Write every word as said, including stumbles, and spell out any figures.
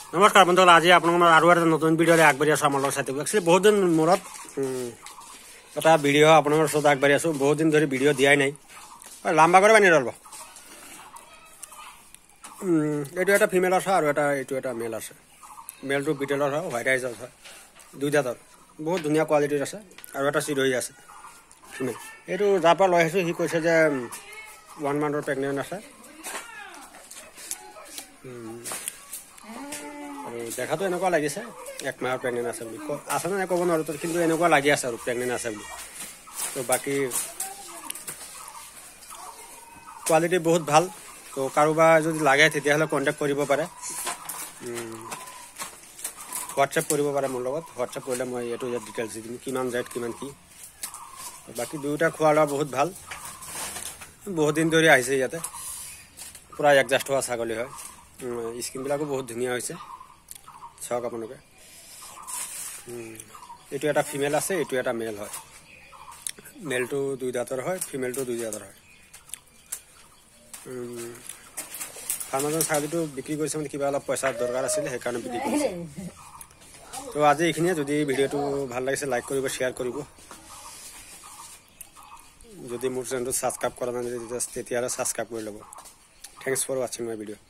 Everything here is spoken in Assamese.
नमस्कार बंधुসকল আজি আপোনালোকৰ আৰু এটা নতুন ভিডিঅ'ৰে আগবাঢ়ি আছো আমাৰ লগত চাই থাকিব একচুৱেলি বহুত দিন মূৰত এটা ভিডিঅ' আপোনালোকৰ ওচৰত আগবাঢ়ি আছো বহুত দিন ধৰি ভিডিঅ' দিয়াই নাই লাম্বা কৰে বানি ৰ'ব এইটো এটা ফিমেল আছে আৰু এটা এইটো এটা মেল আছে মেলটো বিটেলৰ হয় হোৱাইট আইজ আছে দুইটাৰ বহুত ধুনীয়া কোৱালিটিৰ আছে আৰু এটা চিৰহি আছে ফিমেল এইটো যাৰ পৰা লৈ আহিছোঁ সি কৈছে যে ওৱান মান্থৰ প্ৰেগনেণ্ট আছে দেখাতো এনেকুৱা লাগিছে এক মাহৰ প্ৰেগনেণ্ট আছে বুলি আছে নে ক'ব নোৱাৰোঁ কিন্তু এনেকুৱা লাগি আছে আৰু প্ৰেগনেণ্ট আছে বুলি তো বাকী কোৱালিটি বহুত ভাল তো কাৰোবাৰ যদি লাগে তেতিয়াহ'লে কণ্টেক্ট কৰিব পাৰে হোৱাটছএপ কৰিব পাৰে মোৰ লগত হোৱাটছএপ কৰিলে মই এইটো ইয়াত ডিটেইলছ দি দিম কিমান ৰেট কিমান কি বাকী দুয়োটা খোৱা লোৱা বহুত ভাল বহুত দিন ধৰি আহিছে ইয়াতে পূৰা এডজাষ্ট হোৱা ছাগলী হয় স্কিনবিলাকো বহুত ধুনীয়া হৈছে চাওক আপোনালোকে এইটো এটা ফিমেল আছে এইটো এটা মেল হয় মেলটো দুই দাঁতৰ হয় ফিমেলটো দুই দাঁতৰ হয় ফাৰ্মাৰজন ছাগলীটো বিক্ৰী কৰিছে মানে কিবা অলপ পইচাৰ দৰকাৰ আছিলে সেইকাৰণে বিক্ৰী কৰিছে তো আজি এইখিনিয়ে যদি ভিডিঅ'টো ভাল লাগিছে লাইক কৰিব শ্বেয়াৰ কৰিব যদি মোৰ চেনেলটো ছাবস্ক্ৰাইব কৰা নাই তেতিয়াহ'লে ছাবস্ক্ৰাইব কৰি ল'ব থেংকছ ফৰ ৱাচিং মাই ভিডিঅ'